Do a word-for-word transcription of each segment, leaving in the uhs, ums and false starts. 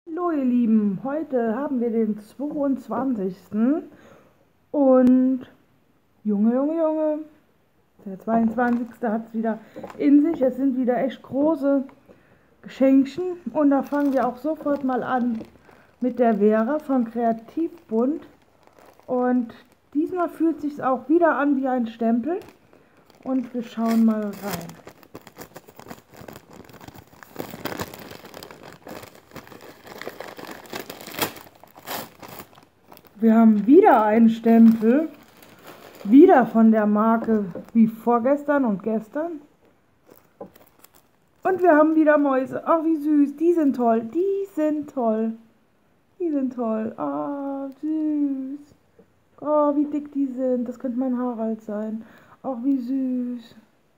Hallo ihr Lieben, heute haben wir den zweiundzwanzigsten und Junge, Junge, Junge, der zweiundzwanzigste hat es wieder in sich. Es sind wieder echt große Geschenkchen und da fangen wir auch sofort mal an mit der Vera von Kreativbund und diesmal fühlt sich auch wieder an wie ein Stempel und wir schauen mal rein. Wir haben wieder einen Stempel, wieder von der Marke wie vorgestern und gestern. Und wir haben wieder Mäuse. Ach, wie süß. Die sind toll. Die sind toll. Die sind toll. Ah, süß. Oh, wie dick die sind. Das könnte mein Harald sein. Ach, wie süß.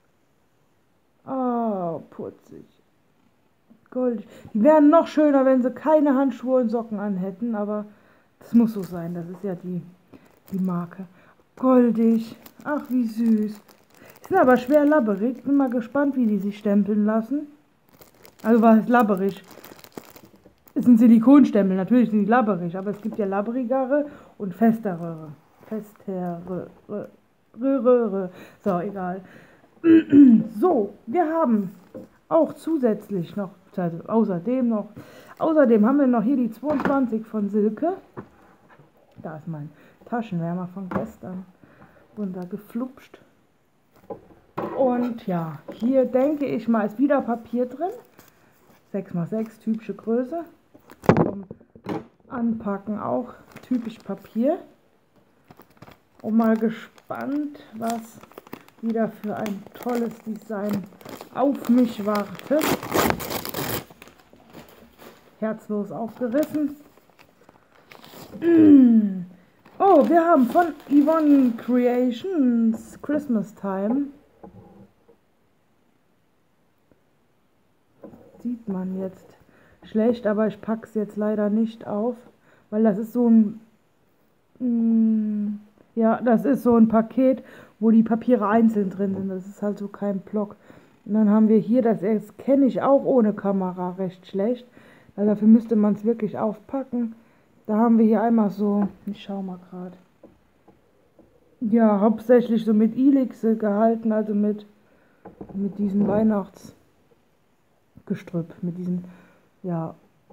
Ah, putzig. Goldig. Die wären noch schöner, wenn sie keine Handschuhe und Socken anhätten, aber das muss so sein. Das ist ja die, die Marke. Goldig. Ach, wie süß. Die sind aber schwer labberig. Bin mal gespannt, wie die sich stempeln lassen. Also was ist labberig? Es sind Silikonstempel. Natürlich sind die labberig, aber es gibt ja labberigere und festere. Festere. Röhre. So, egal. So, wir haben auch zusätzlich noch, also außerdem noch, außerdem haben wir noch hier die zweiundzwanzig von Silke. Da ist mein Taschenwärmer von gestern runtergeflupscht. Und ja, hier denke ich mal, ist wieder Papier drin. sechs mal sechs, typische Größe. Zum Anpacken auch typisch Papier. Und mal gespannt, was wieder für ein tolles Design auf mich wartet. Herzlos aufgerissen. Oh, wir haben von Yvonne Creations Christmas Time. Sieht man jetzt schlecht, aber ich packe es jetzt leider nicht auf, weil das ist so ein, mm, ja, das ist so ein Paket, wo die Papiere einzeln drin sind. Das ist halt so kein Block. Und dann haben wir hier, das kenne ich auch ohne Kamera recht schlecht. Also dafür müsste man es wirklich aufpacken. Da haben wir hier einmal so, ich schau mal gerade. Ja, hauptsächlich so mit Ilixe gehalten, also mit, mit diesem Weihnachtsgestrüpp, mit diesen, ja.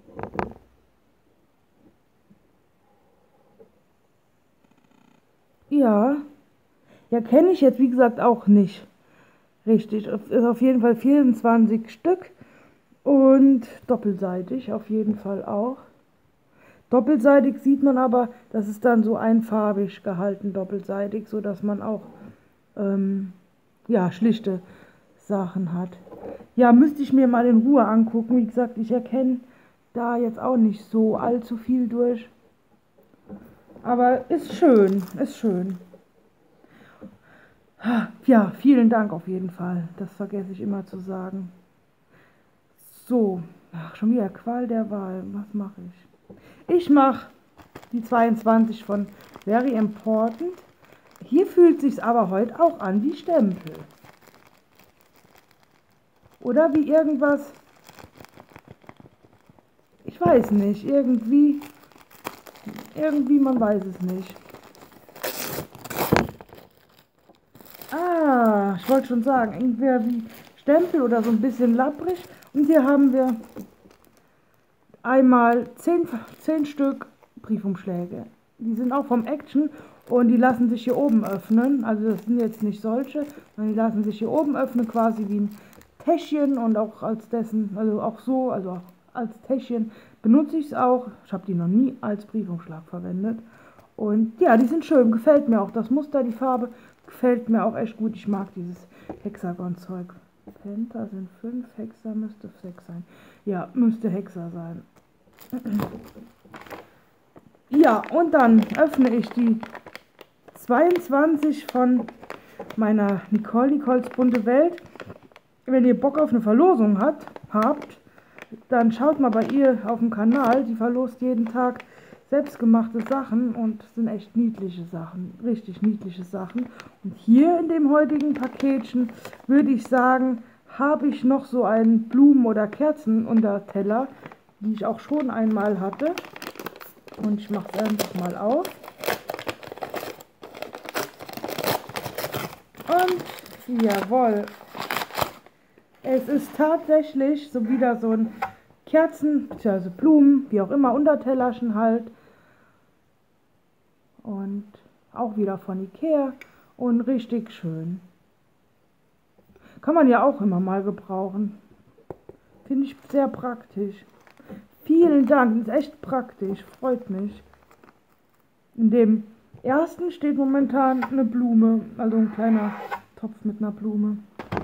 Ja, ja, kenne ich jetzt wie gesagt auch nicht. Richtig, ist auf jeden Fall vierundzwanzig Stück und doppelseitig auf jeden Fall auch. Doppelseitig sieht man aber, das ist dann so einfarbig gehalten, doppelseitig, so dass man auch ähm, ja, schlichte Sachen hat. Ja, müsste ich mir mal in Ruhe angucken. Wie gesagt, ich erkenne da jetzt auch nicht so allzu viel durch. Aber ist schön, ist schön. Ja, vielen Dank auf jeden Fall. Das vergesse ich immer zu sagen. So, ach, schon wieder Qual der Wahl. Was mache ich? Ich mache die zweiundzwanzig von Very Important. Hier fühlt sich aber heute auch an wie Stempel. Oder wie irgendwas. Ich weiß nicht. Irgendwie. Irgendwie, man weiß es nicht. Ah, ich wollte schon sagen, entweder wie Stempel oder so ein bisschen labbrig. Und hier haben wir einmal zehn, zehn Stück Briefumschläge. Die sind auch vom Action und die lassen sich hier oben öffnen. Also das sind jetzt nicht solche, sondern die lassen sich hier oben öffnen, quasi wie ein Täschchen und auch als dessen, also auch so, also auch als Täschchen benutze ich es auch. Ich habe die noch nie als Briefumschlag verwendet. Und ja, die sind schön, gefällt mir auch. Das Muster, die Farbe gefällt mir auch echt gut. Ich mag dieses Hexagon-Zeug. Penta sind fünf, Hexa müsste sechs sein. Ja, müsste Hexa sein. Ja, und dann öffne ich die zweiundzwanzig von meiner Nicole, Nicoles bunte Welt. Wenn ihr Bock auf eine Verlosung hat, habt, dann schaut mal bei ihr auf dem Kanal. Die verlost jeden Tag selbstgemachte Sachen und sind echt niedliche Sachen, richtig niedliche Sachen. Und hier in dem heutigen Paketchen würde ich sagen, habe ich noch so einen Blumen- oder Kerzenunterteller. die ich auch schon einmal hatte. Und ich mache es einfach mal auf. Und jawohl, es ist tatsächlich so wieder so ein Kerzen, bzw. Blumen, wie auch immer, Untertellerchen halt. Und auch wieder von Ikea und richtig schön. Kann man ja auch immer mal gebrauchen. Finde ich sehr praktisch. Vielen Dank, ist echt praktisch, freut mich. In dem ersten steht momentan eine Blume, also ein kleiner Topf mit einer Blume.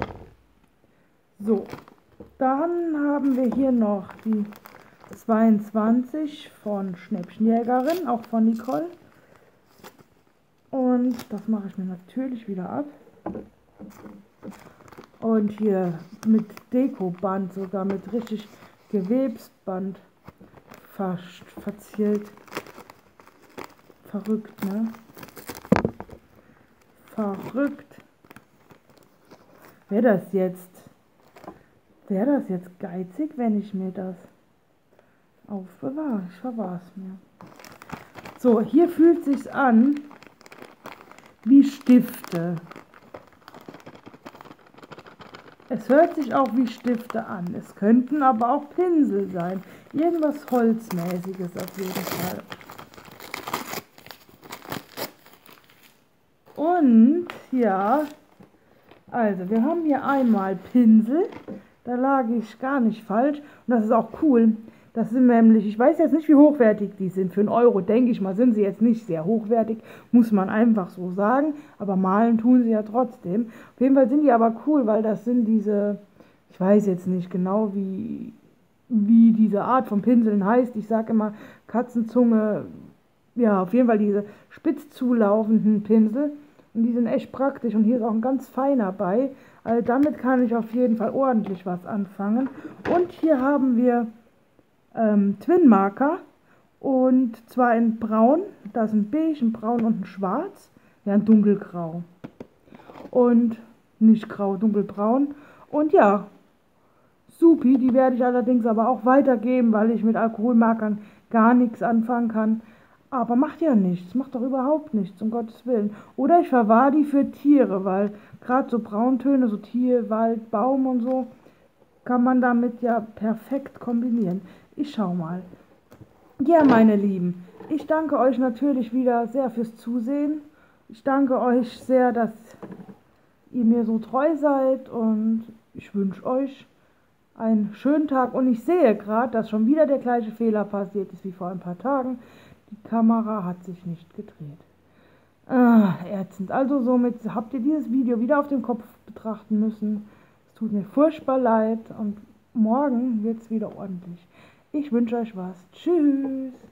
So, dann haben wir hier noch die zweiundzwanzig von Schnäppchenjägerin, auch von Nicole. Und das mache ich mir natürlich wieder ab. Und hier mit Dekoband, sogar mit richtig Gewebsband ver verziert. Verrückt, ne? Verrückt. Wäre das jetzt, wäre das jetzt geizig, wenn ich mir das aufbewahre? Ich verwahre es mir. So, hier fühlt sich's an wie Stifte. Es hört sich auch wie Stifte an. Es könnten aber auch Pinsel sein. Irgendwas Holzmäßiges auf jeden Fall. Und ja, also wir haben hier einmal Pinsel. Da lag ich gar nicht falsch. Und das ist auch cool. Das sind nämlich, ich weiß jetzt nicht, wie hochwertig die sind. Für einen Euro, denke ich mal, sind sie jetzt nicht sehr hochwertig. Muss man einfach so sagen. Aber malen tun sie ja trotzdem. Auf jeden Fall sind die aber cool, weil das sind diese, ich weiß jetzt nicht genau, wie, wie diese Art von Pinseln heißt. Ich sage immer Katzenzunge. Ja, auf jeden Fall diese spitz zulaufenden Pinsel. Und die sind echt praktisch. Und hier ist auch ein ganz feiner bei. Also damit kann ich auf jeden Fall ordentlich was anfangen. Und hier haben wir ähm, Twin Marker. Und zwar in braun. Da ist ein beige, ein braun und ein schwarz. Ja, ein dunkelgrau. Und nicht grau, dunkelbraun. Und ja, supi. Die werde ich allerdings aber auch weitergeben, weil ich mit Alkoholmarkern gar nichts anfangen kann. Aber macht ja nichts, macht doch überhaupt nichts, um Gottes Willen. Oder ich verwahre die für Tiere, weil gerade so Brauntöne, so Tier, Wald, Baum und so, kann man damit ja perfekt kombinieren. Ich schau mal. Ja, meine Lieben, ich danke euch natürlich wieder sehr fürs Zusehen. Ich danke euch sehr, dass ihr mir so treu seid und ich wünsche euch einen schönen Tag. Und ich sehe gerade, dass schon wieder der gleiche Fehler passiert ist wie vor ein paar Tagen. Die Kamera hat sich nicht gedreht. Ah, ätzend. Also somit habt ihr dieses Video wieder auf dem Kopf betrachten müssen. Es tut mir furchtbar leid und morgen wird es wieder ordentlich. Ich wünsche euch was. Tschüss.